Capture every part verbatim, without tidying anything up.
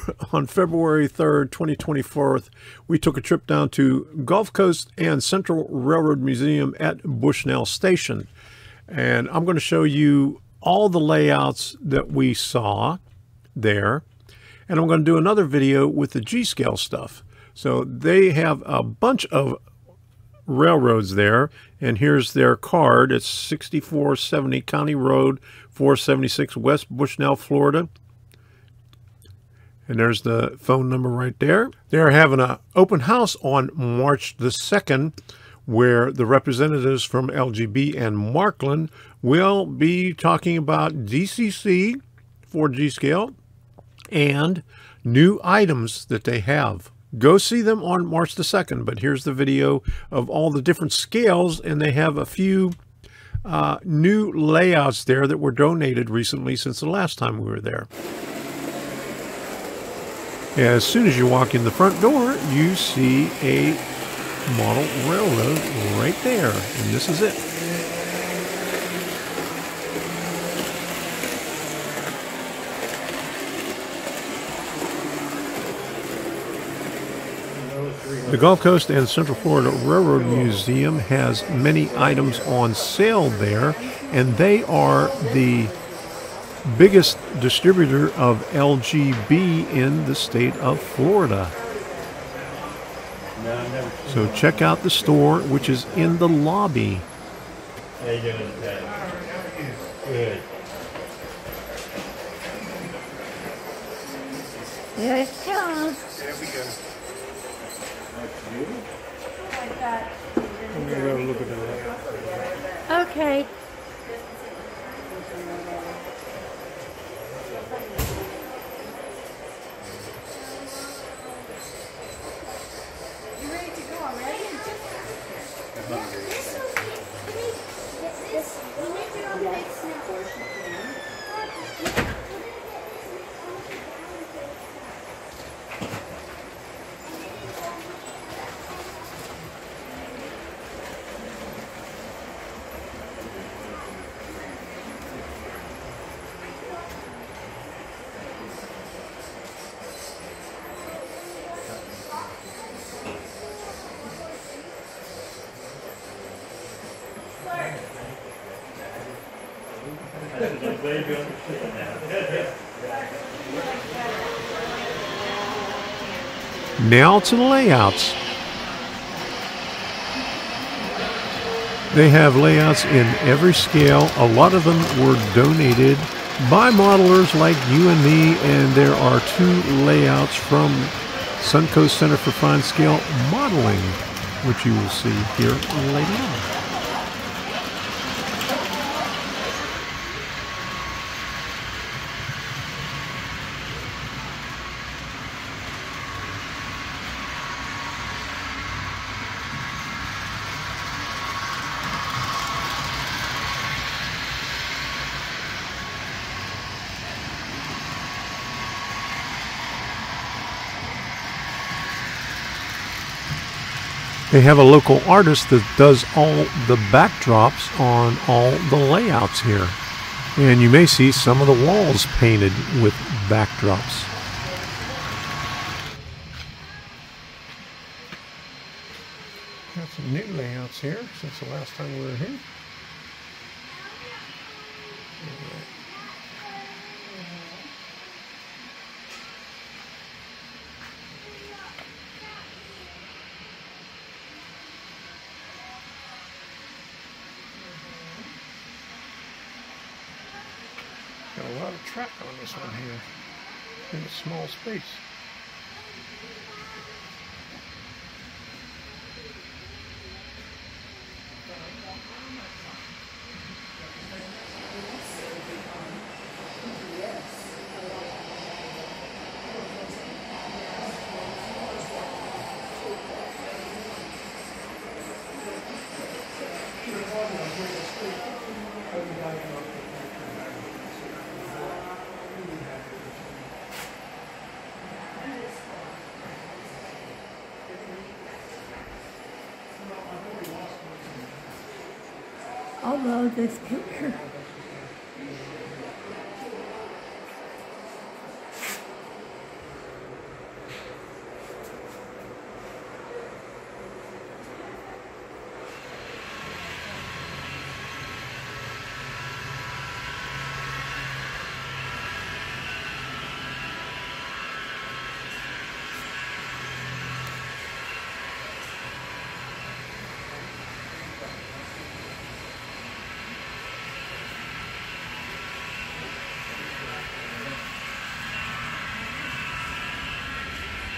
on February third, twenty twenty-four, we took a trip down to Gulf Coast and Central Railroad Museum at Bushnell Station. And I'm going to show you all the layouts that we saw there. And I'm going to do another video with the G-scale stuff. So they have a bunch of railroads there, and here's their card. It's sixty-four seventy County Road, four seventy-six West Bushnell, Florida. And there's the phone number right there. They're having an open house on March the second, where the representatives from L G B and Markland will be talking about D C C for G-scale and new items that they have. Go see them on March the second, but here's the video of all the different scales, and they have a few uh, new layouts there that were donated recently since the last time we were there. As soon as you walk in the front door, you see a model railroad right there, and this is it. The Gulf Coast and Central Florida Railroad Museum has many items on sale there, and they are the biggest distributor of L G B in the state of Florida. So check out the store, which is in the lobby. How you doing today? Good. Here it comes. There we go. Like that. I'm going to go look at that. Okay. You ready to go already? Now to the layouts. They have layouts in every scale. A lot of them were donated by modelers like you and me, and there are two layouts from Suncoast Center for Fine Scale Modeling, which you will see here later on. They have a local artist that does all the backdrops on all the layouts here. And you may see some of the walls painted with backdrops. Got some new layouts here since the last time we were here. Got a lot of track on this one here in a small space. I'll load this picture.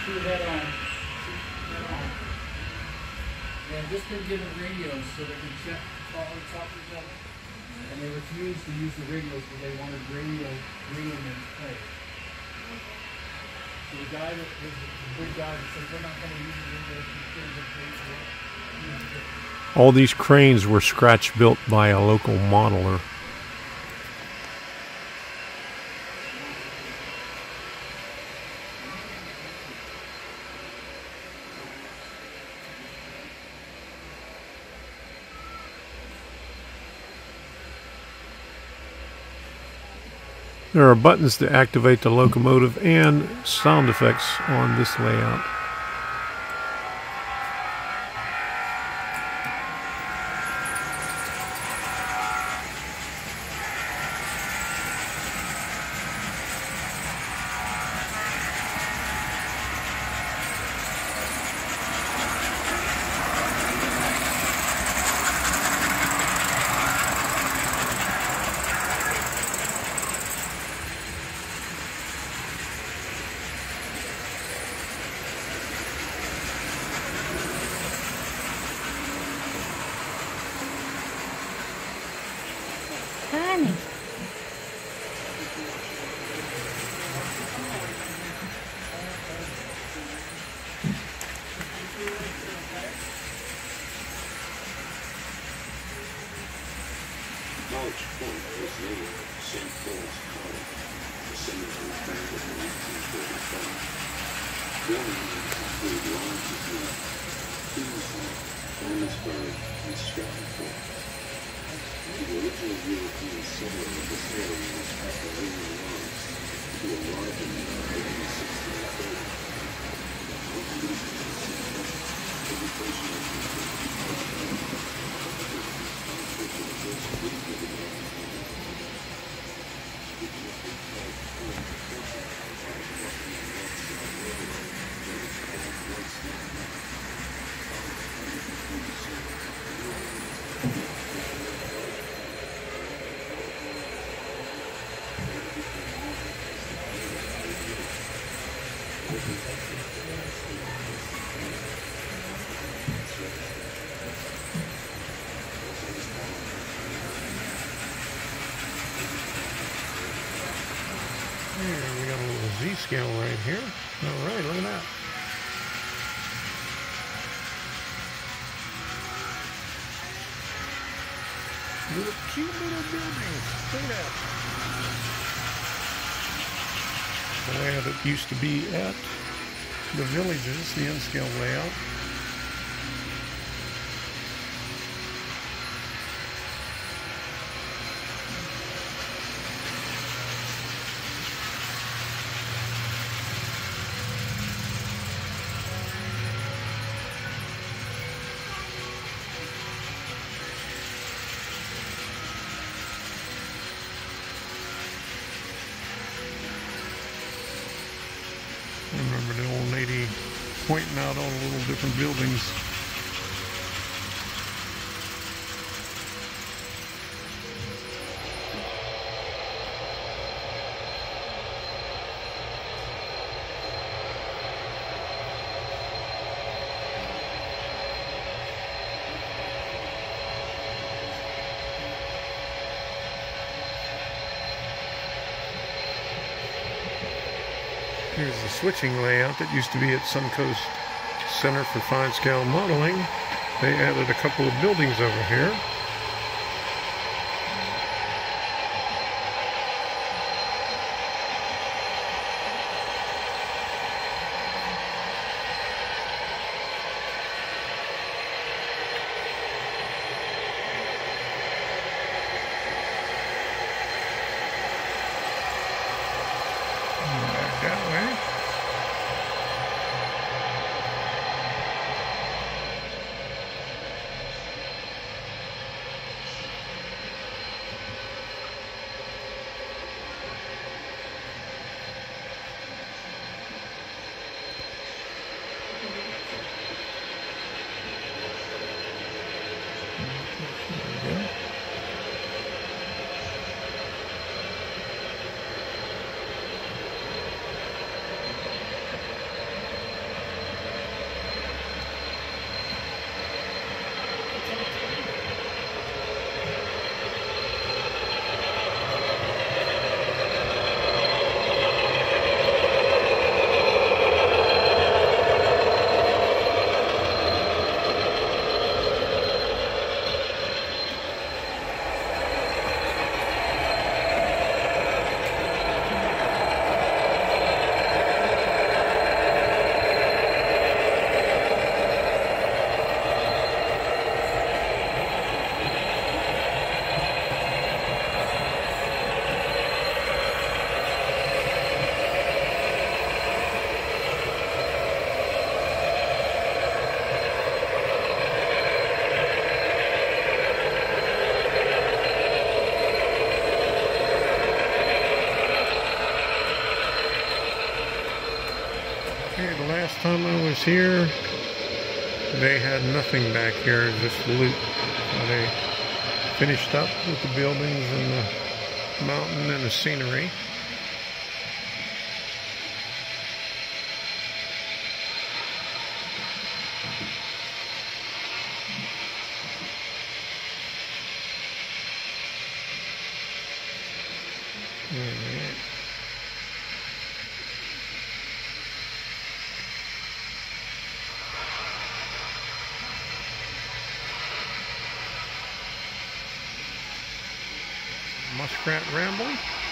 Two head on. Two head on. Yeah, just been given radios so they can check all on top of each other. And they refused to use the radios because they wanted radio radio men to play. So the guy that was the big guy that said we're not going to use the radios for the kids and play for it. All these cranes were scratch built by a local modeler. There are buttons to activate the locomotive and sound effects on this layout. Honey. College Point was later Saint Paul's College, the cemetery founded in eighteen thirty-five. Buildings include lines of Hill, Kingsley, Thomasburg, and Stratford. The original European settler of this area was after William Lawrence, who arrived in the area in sixteen thirty. Education Here, we got a little Z-scale right here. All right, look at that. Little cute little buildings. Look at that. The layout it used to be at the villages, the N-scale layout. I remember the old lady pointing out all the little different buildings. Here's the switching layout that used to be at Suncoast Center for Fine Scale Modeling. They added a couple of buildings over here. Back that way. Okay, the last time I was here, they had nothing back here, just loot. So they finished up with the buildings and the mountain and the scenery. Alright. Muskrat Ramble.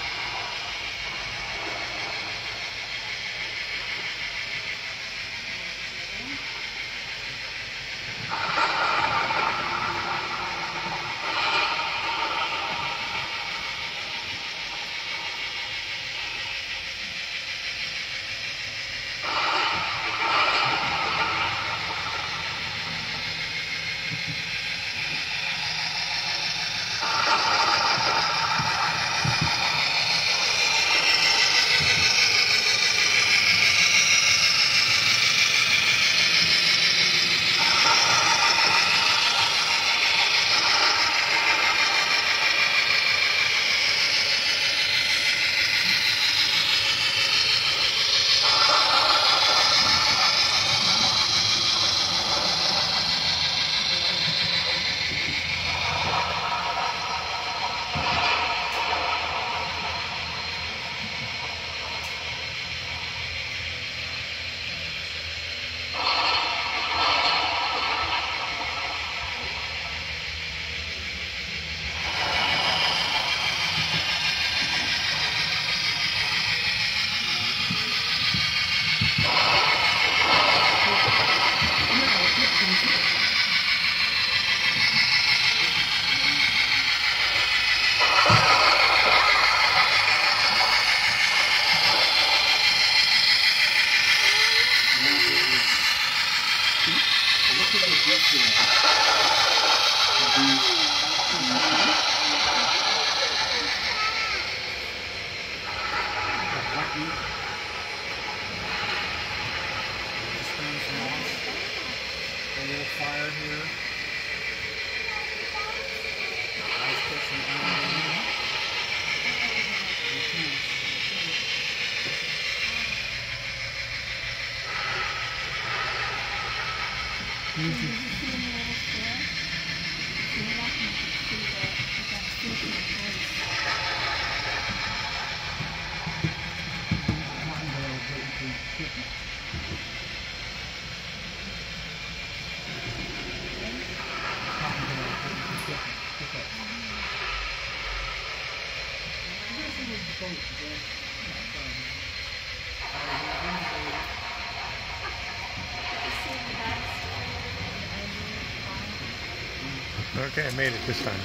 Okay, I made it this time.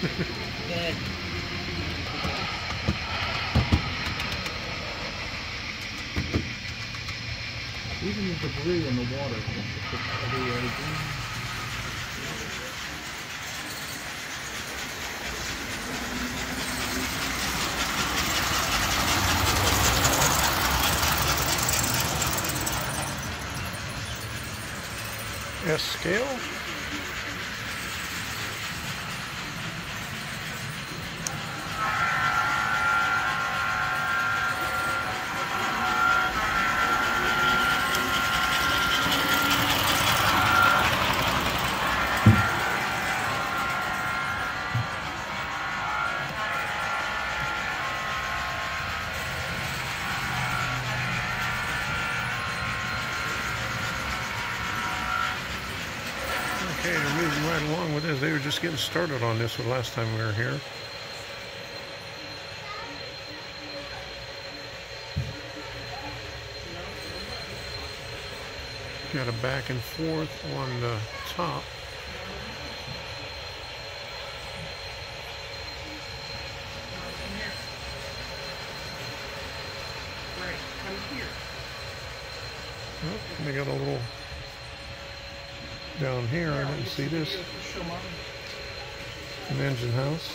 Good. Even the debris in the water. S scale. Okay, they're moving right along with this. They were just getting started on this the last time we were here. Got a back and forth on the top. Right, come here. Oh, they got a little down here. I didn't see this. An engine house.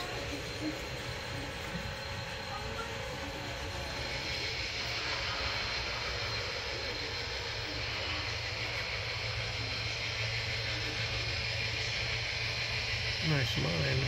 nice mine.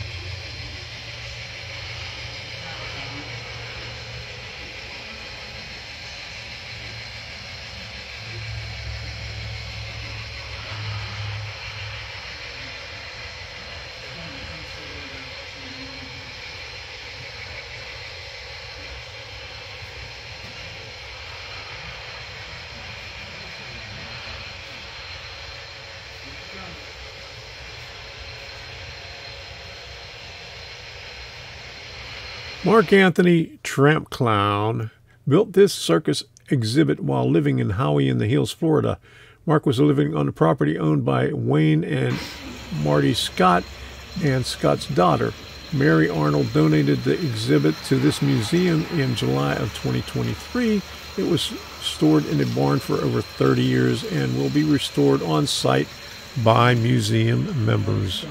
Mark Anthony Tramp Clown built this circus exhibit while living in Howey in the Hills, Florida. Mark was living on the property owned by Wayne and Marty Scott and Scott's daughter. Mary Arnold donated the exhibit to this museum in July of twenty twenty-three. It was stored in a barn for over thirty years and will be restored on site by museum members.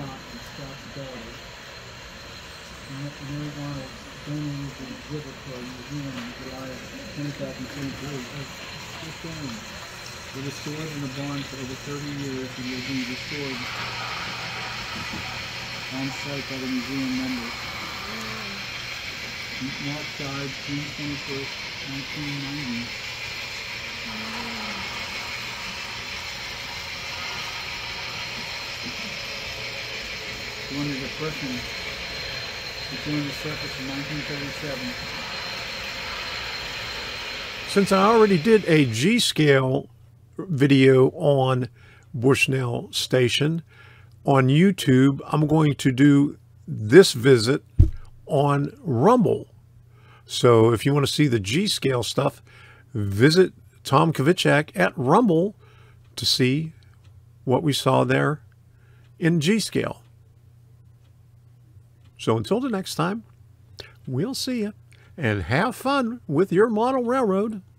Donated the exhibit to our museum in July of two thousand twenty-three. It was stored in the barn for over thirty years and will be restored on site by the museum members. Mark died June twenty-first, nineteen ninety. During the Depression, he joined the circus in nineteen thirty-seven. Since I already did a G-scale video on Bushnell Station on YouTube, I'm going to do this visit on Rumble. So if you want to see the G-scale stuff, visit Tom Kvichak at Rumble to see what we saw there in G-scale. So until the next time, we'll see you, and have fun with your model railroad.